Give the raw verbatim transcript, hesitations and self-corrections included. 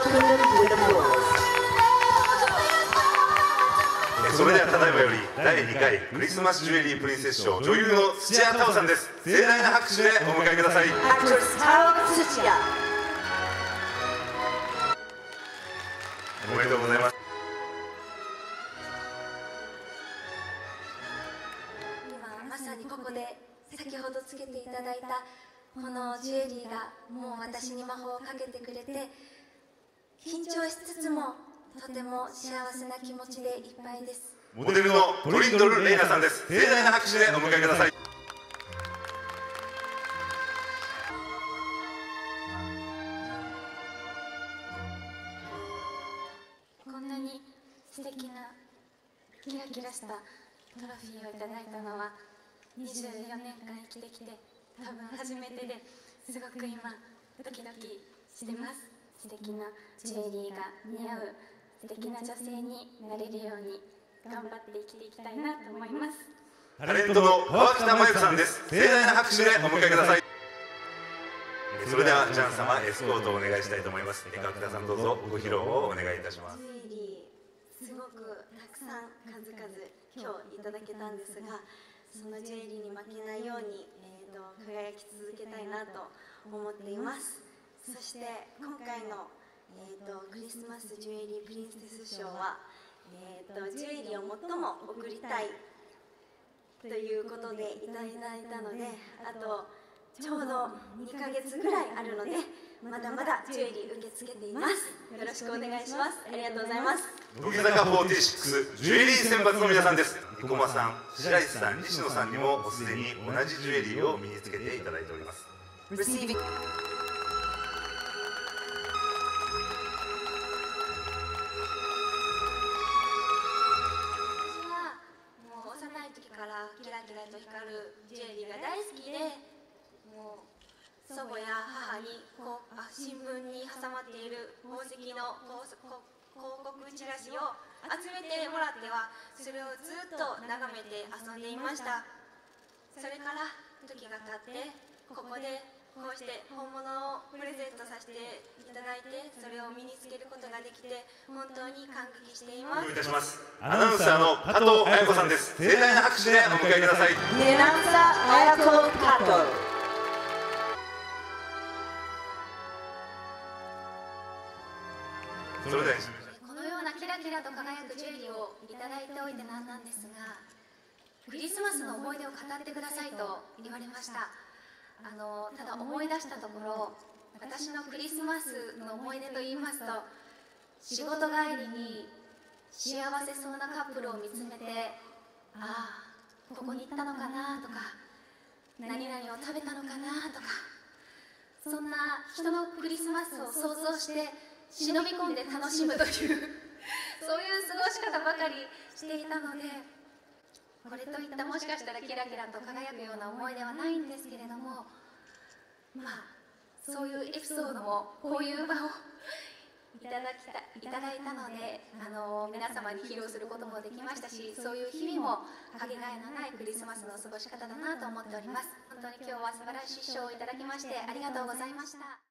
それではただいまよりだいにかいクリスマスジュエリープリンセス賞女優の土屋太鳳さんです。盛大な拍手でお迎えください。おめでとうございます。 今まさにここで先ほどつけていただいたこのジュエリーがもう私に魔法をかけてくれて、緊張しつつもとても幸せな気持ちでいっぱいです。 モデルのトリンドル・レイナさんです。盛大な拍手でお迎えください。 こんなに素敵なキラキラしたトロフィーをいただいたのはにじゅうよねんかん生きてきて多分初めてですごく今ドキドキしてます。素敵なジュエリーが似合う素敵な女性になれるように頑張って生きていきたいなと思います。 タレントの川北真由さんです。盛大な拍手でお迎えください。それではジャン様エスコートをお願いしたいと思います。川北さんどうぞご披露をお願いいたします。 ジュエリーすごくたくさん数々今日いただけたんですが、そのジュエリーに負けないように、えー、と輝き続けたいなと思っています。そして今回の、えー、とクリスマスジュエリープリンセス賞は、えー、とジュエリーを最も贈りたいということでいただいたので、あとちょうどにかげつぐらいあるのでまだまだジュエリー受け付けています。よろしくお願いします。ありがとうございます。 乃木坂フォーティーシックスジュエリー選抜の皆さんです。生駒さん、白石さん、西野さんにももうすでに同じジュエリーを身につけていただいております。 Receivingキラキラと光るジュエリーが大好きで、もう祖母や母にこうあ新聞に挟まっている宝石の広告チラシを集めてもらってはそれをずっと眺めて遊んでいました。それから時が経ってここでこうして本物をプレゼントさせていただいて、それを身につけることができて本当に感激しています。 お願いいたします。アナウンサーの加藤彩子さんです。盛大な拍手でお迎えください。 アナウンサー彩子加藤。 それではこのようなキラキラと輝くジュエリーをいただいておいてなんなんですが、クリスマスの思い出を語ってくださいと言われました。あのただ思い出したところ、私のクリスマスの思い出といいますと、仕事帰りに幸せそうなカップルを見つめて、ああここに行ったのかなとか、何々を食べたのかなとか、そんな人のクリスマスを想像して忍び込んで楽しむというそういう過ごし方ばかりしていたので、これといったもしかしたらキラキラと輝くような思い出はないんですけれども、まあそういうエピソードもこういう場をいただきたいただいたので、あの皆様に披露することもできましたし、そういう日々もかけがえのないクリスマスの過ごし方だなと思っております。本当に今日は素晴らしい賞をいただきましてありがとうございました。